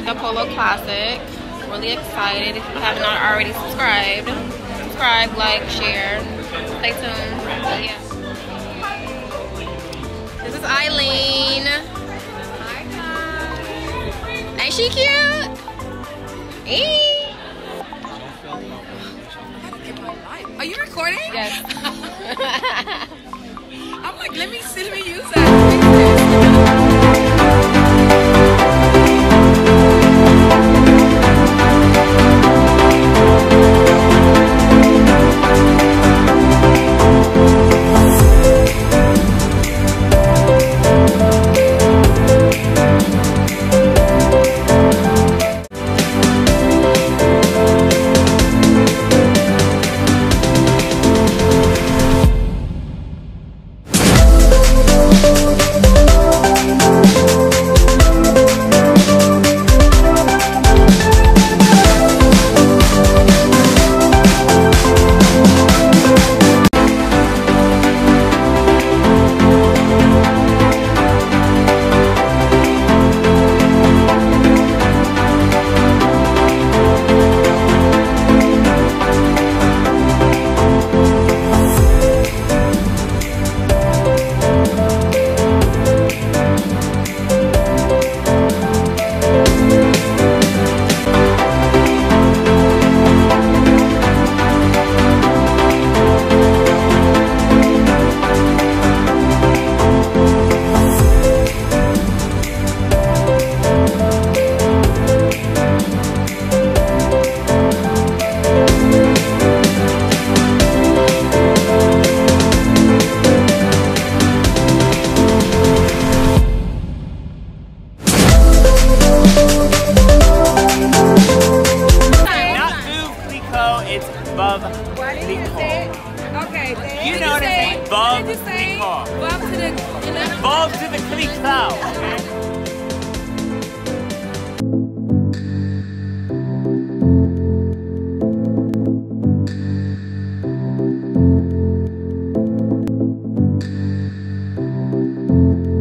Clicquot Polo Classic. Really excited. If you haven't already subscribed, subscribe, like, share. Stay tuned. Yeah. This is Eileen. Hi. Ain't she cute? Eee. Are you recording? Yes. I'm like, let me use that.